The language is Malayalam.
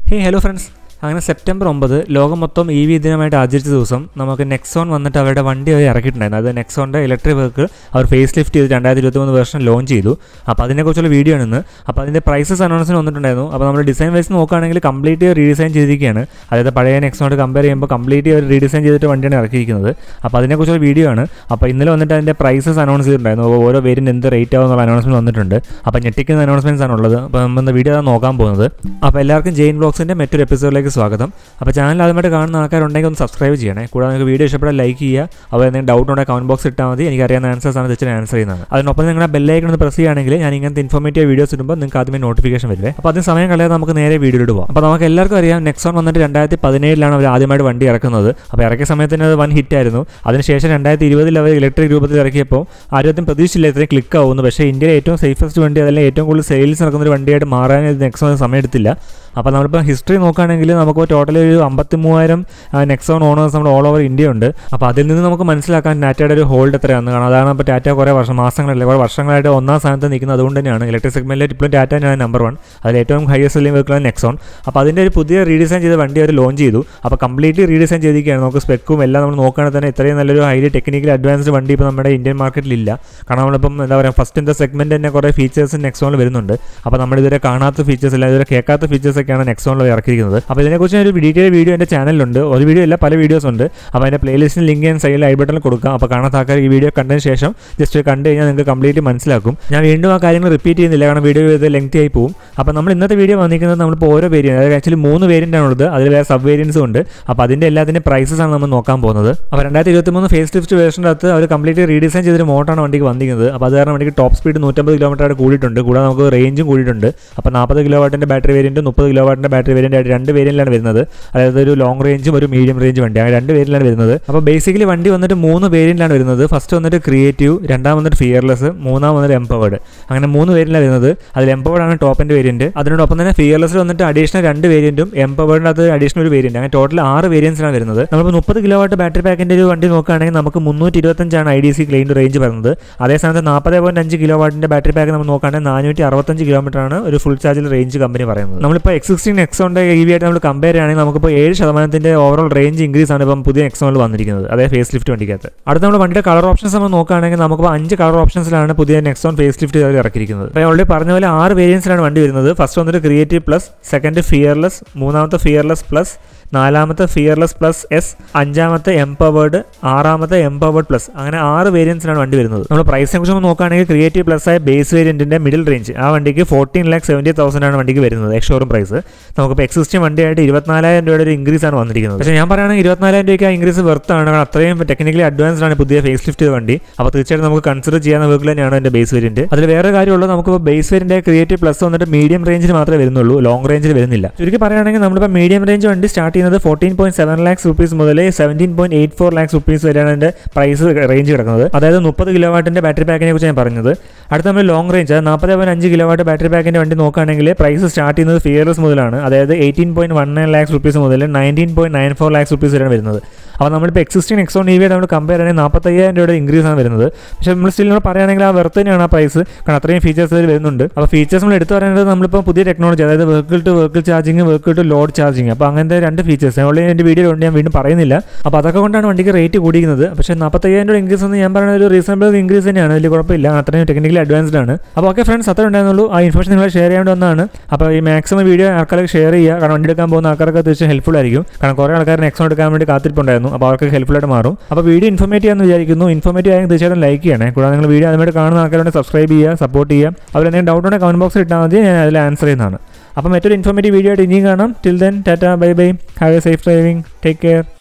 Hey, hello friends. അങ്ങനെ സെപ്റ്റംബർ 9 ലോകം മൊത്തം EV ദിനമായിട്ട് ആചരിച്ച ദിവസം നമുക്ക് നെക്സോൺ വന്നിട്ട് അവരുടെ വണ്ടി അവർ ഇറക്കിയിട്ടുണ്ടായിരുന്നു. അത് നെക്സോണിൻ്റെ ഇലക്ട്രിക് വെഹിക്കിൾ അവർ ഫേസ് ലിഫ്റ്റ് ചെയ്ത് 2023 വേർഷൻ ലോഞ്ച് ചെയ്തു. അപ്പോൾ അതിനെക്കുറിച്ചുള്ള വീഡിയോ ആണ് ഇന്ന്. അപ്പോൾ അതിൻ്റെ പ്രൈസസ് അനൗൺസ്മെൻറ്റ് വന്നിട്ടുണ്ടായിരുന്നു. അപ്പോൾ നമ്മൾ ഡിസൈൻ വൈസ് നോക്കുകയാണെങ്കിൽ കംപ്ലീറ്റ് റീഡിസൈൻ ചെയ്തിരിക്കുകയാണ്. അതായത് പഴയ നെക്സോണോട് കമ്പയർ ചെയ്യുമ്പോൾ കംപ്ലീറ്റ് ഒരു റീഡിസൈൻ ചെയ്തിട്ട് വണ്ടിയാണ് ഇറക്കിയിരിക്കുന്നത്. അപ്പോൾ അതിനെക്കുറിച്ചുള്ള വീഡിയോ ആണ്. അപ്പോൾ ഇന്നലെ വന്നിട്ട് അതിൻ്റെ പ്രൈസസ് അനൗൺസ് ചെയ്തിട്ടുണ്ടായിരുന്നു. അപ്പോൾ ഓരോ വേരിയൻ്റ് എന്ത് റേറ്റ് ആവുന്നുള്ള അനൗൺസ്മെൻറ്റ് വന്നിട്ടുണ്ട്. അപ്പോൾ ഞെട്ടിക്കുന്ന അനൗൺസ്മെൻറ്റ്സ് ആണുള്ളത്. അപ്പോൾ നമ്മൾ വീഡിയോ നോക്കാൻ പോകുന്നത്. അപ്പോൾ എല്ലാവർക്കും ജെയിൻ ബ്ലോഗ്സിൻ്റെ മറ്റൊരു എപ്പിസോഡിലേക്ക് സ്വാഗതം. അപ്പോൾ ചാനൽ ആദ്യമായിട്ട് കാണുന്ന ആൾക്കാരുണ്ടെങ്കിൽ ഒന്ന് സബ്സ്ക്രൈബ് ചെയ്യണേ. കൂടാതെ നിങ്ങൾക്ക് വീഡിയോ ഇഷ്ടപ്പെട്ടാൽ ലൈക്ക് ചെയ്യുക. അപ്പോൾ എന്തെങ്കിലും ഡൗട്ട് ഉണ്ടെങ്കിൽ കമൻറ്റ് ബോക്സ് ഇട്ടാൽ മതി. എനിക്കറിയാവുന്ന ആൻസേഴ്സാണ് വെച്ചിട്ട് ആൻസർ ചെയ്യുന്നത്. അതിനൊപ്പം നിങ്ങളുടെ ബെല്ലൈക്കൺ ഒന്ന് പ്രസ് ചെയ്യുകയാണെങ്കിൽ ഞാൻ ഇങ്ങനത്തെ ഇൻഫോർമേറ്റീവ് വീഡിയോസ് ഇടുമ്പോൾ നിങ്ങൾക്ക് ആദ്യമേ നോട്ടിഫിക്കേഷൻ വരുവേ. അപ്പോൾ അതിന് സമയം കളയാതെ നമുക്ക് നേരെ വീഡിയോയിലോട്ട് പോകാം. അപ്പോൾ നമുക്ക് എല്ലാവർക്കും അറിയാം നെക്സോൺ വന്നിട്ട് 2017 അവർ ആദ്യമായിട്ട് വണ്ടി ഇറക്കുന്നത്. അപ്പോൾ ഇറക്കിയ സമയത്തിന് അത് വൻ ഹിറ്റായിരുന്നു. അതിനുശേഷം 2020 അവർ ഇലക്ട്രിക് രൂപത്തിൽ ഇറക്കിയപ്പോൾ ആരും പ്രതീക്ഷിച്ചില്ല ഇത്രയും ക്ലിക്ക് ആവുന്നു. പക്ഷേ ഇന്ത്യയിലെ ഏറ്റവും സേഫസ്റ്റ് വണ്ടി അതല്ലെങ്കിൽ ഏറ്റവും കൂടുതൽ സെയിൽസ് നടക്കുന്ന ഒരു വണ്ടിയായിട്ട് മാറാൻ നെക്സോൺ സമയം എടുത്തില്ല. അപ്പോൾ നമ്മളിപ്പോൾ ഹിസ്റ്ററി നോക്കുകയാണെങ്കിൽ നമുക്ക് ടോട്ടലി ഒരു 53,000 നെക്സോൺ ഓണേഴ്സ് നമ്മുടെ ഓൾ ഓവർ ഇന്ത്യ ഉണ്ട്. അപ്പോൾ അതിൽ നിന്ന് നമുക്ക് മനസ്സിലാക്കാൻ ടാറ്റയുടെ ഒരു ഹോൾഡ് എത്രയാണെന്ന് കാണാം. അതാണ് ഇപ്പോൾ ടാറ്റ കുറേ വർഷങ്ങളായിട്ട് ഒന്നാം സ്ഥാനത്ത് നിൽക്കുന്നത്. അതുകൊണ്ട് തന്നെയാണ് ഇലക്ട്രിക് സെഗ്മെൻറ്റിൽ ഇപ്പോഴും ടാറ്റ തന്നെയാണ് നമ്പർ 1. അതിൽ ഏറ്റവും ഹയസ്റ്റ് സെല്ലിംഗ് വെഹിക്കിളാണ് നെക്സോൺ. അപ്പോൾ അതിൻ്റെ ഒരു പുതിയ റീഡിസൈൻ ചെയ്ത വണ്ടി അവർ ലോഞ്ച് ചെയ്തു. അപ്പോൾ കംപ്ലീറ്റ്ലി റീഡിസൈൻ ചെയ്തിരിക്കുകയാണ്. നമുക്ക് സ്പെക്കും എല്ലാം നമ്മൾ നോക്കുകയാണെങ്കിൽ തന്നെ ഇത്രയും നല്ലൊരു ഹൈലി ടെക്നിക്കലി അഡ്വാൻസ്ഡ് വണ്ടി ഇപ്പോൾ നമ്മുടെ ഇന്ത്യൻ മാർക്കറ്റിലില്ല. കാരണം നമ്മളിപ്പം എന്താ പറയുക ഫസ്റ്റ് സെഗ്മെൻറ്റ് തന്നെ കുറേ ഫീച്ചേഴ്സ് നെക്സോണിൽ വരുന്നുണ്ട്. അപ്പോൾ നമ്മളിതുവരെ കാണാത്ത ഫീച്ചേഴ്സ് അല്ല ഇതുവരെ കേൾക്കാത്ത ഫീച്ചേഴ്സൊക്കെയാണ് നെക്സോണിൽ ഇറക്കിയിരിക്കുന്നത്. അപ്പോൾ ഇതിനെക്കുറിച്ച് ഒരു ഡീറ്റെയിൽ വീഡിയോ എൻ്റെ ചാനലിലുണ്ട്. ഒരു വീഡിയോ അല്ല പല വീഡിയോസ് ഉണ്ട്. അപ്പോൾ അതിൻ്റെ പ്ലേലിസ്റ്റിന് ലിങ്ക് ഞാൻ സൈഡിൽ ഐ ബട്ടണിൽ കൊടുക്കാം. അപ്പോൾ കാണാത്ത ആൾക്കാർ ഈ വീഡിയോ കണ്ടതിന് ശേഷം ജസ്റ്റ് കണ്ടു കഴിഞ്ഞാൽ നിങ്ങൾക്ക് കംപ്ലീറ്റ് മനസ്സിലാക്കും. ഞാൻ വീണ്ടും ആ കാര്യങ്ങൾ റിപ്പീറ്റ് ചെയ്യുന്നില്ല, കാരണം വീഡിയോ ഇത് ലെങ്തി ആയി പോകും. അപ്പോൾ നമ്മൾ ഇന്നത്തെ വീഡിയോ വന്നിരിക്കുന്നത് നമ്മളിപ്പോൾ ഓരോ വേരിയൻറ്റ്, അതായത് ആക്ച്വലി 3 വേരിയൻ്റ് ആണുള്ളത്. അതിൽ വേറെ സബ് വേരിയൻസും ഉണ്ട്. അപ്പോൾ അതിൻ്റെ എല്ലാത്തിൻ്റെ പ്രൈസസ് ആണ് നമ്മൾ നോക്കാൻ പോകുന്നത്. അപ്പോൾ 2023 ഫേസ് ലിഫ്റ്റ് വേർഷൻ്റെ അകത്ത് അവർ കംപ്ലീറ്റ് റീഡിസൈൻ ചെയ്തൊരു മോട്ടറാണ് വണ്ടിക്ക് വന്നിരിക്കുന്നത്. അപ്പോൾ അത് കാരണം വണ്ടിക്ക് ടോപ്പ് സ്പീഡ് 150 കിലോമീറ്റർ കൂടിയിട്ടുണ്ട്. കൂടാതെ നമുക്ക് റേഞ്ചും കൂടിയിട്ടുണ്ട്. അപ്പോൾ 40 കിലോവാട്ടിൻ്റെ ബാറ്ററി വേരിയൻറ്റ് 30 കിലോവാട്ടിൻ്റെ ബാറ്ററി വേരിയൻ്റ് ആയിട്ട് 2 വേരിയൻ്റിലാണ് വരുന്നത്. അതായത് ഒരു ലോങ് റേഞ്ചും ഒരു മീഡിയം റേഞ്ച് വണ്ടി, അങ്ങനെ 2 വേരിയൻ്റിലാണ് വരുന്നത്. അപ്പോൾ ബേസിക്കലി വണ്ടി വന്നിട്ട് 3 വേരിയൻ്റിലാണ് വരുന്നത്. ഫസ്റ്റ് വന്നിട്ട് ക്രിയേറ്റീവ്, രണ്ടാം വന്നിട്ട് ഫിയർലെസ്, മൂന്നാം വന്നിട്ട് എംപവേർഡ്. അങ്ങനെ 3 വേരിയൻ്റിലാണ് വരുന്നത്. അതിൽ എംപവേർഡ് ആണ് ടോപ്പിൻ്റെ വേരിയൻറ്റ്. അതിനോടൊപ്പം തന്നെ ഫിയർലെസ്സിൽ വന്നിട്ട് അഡീഷണൽ 2 വേരിയൻറ്റും എംപവേർഡിന് അത് അഡീഷണൽ ഒരു വേരിയൻറ്റ്. അങ്ങനെ ടോട്ടൽ 6 വേരിയൻസിലാണ് വരുന്നത്. നമ്മളിപ്പോൾ 30 കിലോവാട്ട് ബാറ്ററി പാക്കിൻ്റെ ഒരു വണ്ടി നോക്കുകയാണെങ്കിൽ നമുക്ക് 325 IDC ക്ലെയിം റേഞ്ച് പറയുന്നത്. അതേ സമയത്ത് 40.5 കിലോവാട്ടിൻ്റെ ബാറ്ററി പാക്ക് നമ്മൾ നോക്കുകയാണെങ്കിൽ 465 കിലോമീറ്റർ ആണ് ഒരു ഫുൾ ചാർജിൽ റേഞ്ച് കമ്പനി പറയുന്നത്. നമ്മളിപ്പോൾ X16 നെക്സോണിൻ്റെ EV ആയിട്ട് നമ്മൾ കമ്പയർ ചെയ്യുകയാണെങ്കിൽ നമുക്കിപ്പോൾ 7% ഓവറോൾ റേഞ്ച് ഇൻക്രീസ് ആണ് ഇപ്പം പുതിയ നെക്സോണിൽ വന്നിരിക്കുന്നത്, അതായത് ഫേസ് ലിഫ്റ്റ് വണ്ടിക്കകത്ത്. അടുത്ത നമ്മൾ വണ്ടിയുടെ കളർ ഓപ്ഷൻസ് നമ്മൾ നോക്കുകയാണെങ്കിൽ നമുക്കിപ്പോൾ 5 കളർ ഓപ്ഷൻസിലാണ് പുതിയ നെക്സോൺ ഫേസ് ലിഫ്റ്റ് ഇറക്കിയിരിക്കുന്നത്. അപ്പോൾ ഓൾറെഡി പറഞ്ഞ പോലെ 6 വേരിയൻസിലാണ് വണ്ടി വരുന്നത്. ഫസ്റ്റ് വന്നിട്ട് ക്രിയേറ്റീവ് പ്ലസ്, സെക്കൻഡ് ഫിയർലെസ്, മൂന്നാമത്തെ ഫിയർലെസ് പ്ലസ്, നാലാമത്തെ ഫിയർലെസ് പ്ലസ് എസ്, അഞ്ചാമത്തെ എംപവേർഡ്, ആറാമത്തെ എംപവേർഡ് പ്ലസ്. അങ്ങനെ 6 വേരിയൻസിലാണ് വണ്ടി വരുന്നത്. നമ്മൾ പ്രൈസിനെ കുറിച്ച് നോക്കുകയാണെങ്കിൽ ക്രിയേറ്റീവ് പ്ലസ് ആയ ബേസ് വേരിയന്റിന്റെ മിഡിൽ റേഞ്ച് ആ വണ്ടിക്ക് 14,70,000 ആണ് വണ്ടിക്ക് വരുന്നത് എക്സ്ഷോറൂം പ്രൈസ്. നമുക്കിപ്പോൾ X16 വണ്ടിയായിട്ട് 24,000 രൂപയുടെ ഒരു ഇൻക്രീസ് ആണ് വന്നിരിക്കുന്നത്. പക്ഷേ ഞാൻ പറയുകയാണെങ്കിൽ 24,000 രൂപയ്ക്ക് ആ ഇൻക്രീസ് വെർത്താണ്. കാരണം അത്രയും ടെക്നിക്കലി അഡ്വാൻസ്ഡ് ആണ് പുതിയ ഫേസ് ലിഫ്റ്റ് വണ്ടി. അപ്പോൾ തീർച്ചയായിട്ടും നമുക്ക് കൺസിഡർ ചെയ്യാവുന്ന വെഹിക്കിൾ തന്നെയാണ് എൻ്റെ ബേസ് വേരിയന്റ്. അതിൽ വേറെ കാര്യമുള്ളത് നമുക്കിപ്പോൾ ബേസ് വേരിയന്റ് ക്രിയേറ്റീവ് പ്ലസ് വന്നിട്ട് മീഡിയം റേഞ്ചിൽ മാത്രമേ വരുന്നുള്ളൂ, ലോങ് റേഞ്ചിൽ വരുന്നില്ല. ചുരുക്കി പറയുകയാണെങ്കിൽ നമ്മളിപ്പോൾ മീഡിയം റേഞ്ച് വണ്ടി സ്റ്റാർട്ട് ചെയ്യുന്നത് 14.7 lakhs rupees മുതൽ 17.84 lakhs rupees വരെയാണ് എൻ്റെ പ്രൈസ് റേഞ്ച് കിടക്കുന്നത്. അതായത് 30 കിലോവാട്ടിൻ്റെ ബാറ്ററി പാക്കിനെ കുറിച്ച് ഞാൻ പറഞ്ഞത്. അടുത്ത നമ്മൾ ലോങ് റേഞ്ച് 40.5 കിലോവാട്ട് ബാറ്ററി പാക്കിൻ്റെ വണ്ടി നോക്കുകയാണെങ്കിൽ പ്രൈസ് സ്റ്റാർട്ട് ചെയ്യുന്നത് ഫിയർലെസ് മുതലാണ്. അതായത് 18.19 lakhs rupees മുതൽ 19.94 lakhs rupees വരെയാണ് വരുന്നത്. അപ്പോൾ നമ്മളിപ്പോൾ X16 നെക്സോൺ EV ആയിട്ട് നമ്മൾ കമ്പയർ ചെയ്യുകയാണെങ്കിൽ 45,000 രൂപയുടെ ഇൻക്രീസ് ആണ് വരുന്നത്. പക്ഷേ നമ്മൾ സ്റ്റിൽ നമ്മൾ പറയുകയാണെങ്കിൽ ആ വെർത്ത് തന്നെയാണ് ആ പ്രൈസ്, കാരണം അത്രയും ഫീച്ചേഴ്സ് അതിൽ വരുന്നുണ്ട്. അപ്പോൾ ഫീച്ചേഴ്സ് നമ്മൾ എടുത്ത് പറയുന്നത് നമ്മളിപ്പോൾ പുതിയ ടെക്നോളജി, അതായത് vehicle to vehicle charging, vehicle to load charging. അപ്പോൾ അങ്ങനത്തെ 2 ഫീച്ചേഴ്സ് ഓൾറെഡി എൻ്റെ വീഡിയോ ഉണ്ട്, ഞാൻ വീണ്ടും പറയുന്നില്ല. അപ്പോൾ അതൊക്കെ കൊണ്ടാണ് വണ്ടിക്ക് റേറ്റ് കൂടിയിരിക്കുന്നത്. പക്ഷേ 45,000 രൂപ ഇൻക്രീസ് എന്ന് ഞാൻ പറയുന്ന ഒരു റീസണബിൾ ഇൻക്രീസ് തന്നെയാണ്, വലിയ കുഴപ്പമില്ല, അത്രയും ടെക്നിക്കലി അഡ്വാൻസ്ഡ് ആണ്. അപ്പോൾ ഓക്കെ ഫ്രണ്ട്സ്, അത്ര ഉണ്ടായിരുന്നുള്ളൂ. ആ ഇൻഫർമേഷൻ നിങ്ങൾ ഷെയർ ചെയ്യേണ്ടി വന്നതാണ്. അപ്പോൾ ഈ മാക്സിമം വീഡിയോ ആൾക്കാർക്ക് ഷെയർ ചെയ്യുക, കാരണം വണ്ടി എടുക്കാൻ പോകുന്ന ആൾക്കാർക്ക് തീർച്ചയായും ഹെൽപ്ഫുൾ ആയിരിക്കും. കാരണം കുറേ ആൾക്കാർ നെക്സോൺ എടുക്കാൻ വേണ്ടി കാത്തിരിപ്പുണ്ടായിരുന്നു. അപ്പോൾ അവർക്ക് ഹെൽപ്ഫുൾ ആയിട്ട് മാറും. അപ്പോൾ വീഡിയോ ഇൻഫോർമേറ്റീവ് ആണെന്ന് വിചാരിക്കുന്നു. ഇൻഫോർമേറ്റീവ് ആയെങ്കിൽ തീർച്ചയായിട്ടും ലൈക്ക് ചെയ്യണേ. കൂടാതെ നിങ്ങൾ വീഡിയോ അതുമായിട്ട് കാണുന്ന ആൾക്കാരുണ്ടെങ്കിൽ സബ്സ്ക്രൈബ് ചെയ്യുക, സപ്പോർട്ട് ചെയ്യുക. അവർ എന്തെങ്കിലും ഡൗട്ട് ഉണ്ടെങ്കിൽ കമന്റ് ബോക്സിൽ ഇട്ടാൽ മതി, ഞാൻ അതിൽ ആൻസർ ചെയ്യുന്നതാണ്. അപ്പോൾ മറ്റൊരു ഇൻഫോർമേറ്റീവ് വീഡിയോ ആയിട്ട് ഇനിയും കാണാം. Till then tata, bye bye, have a safe driving, take care.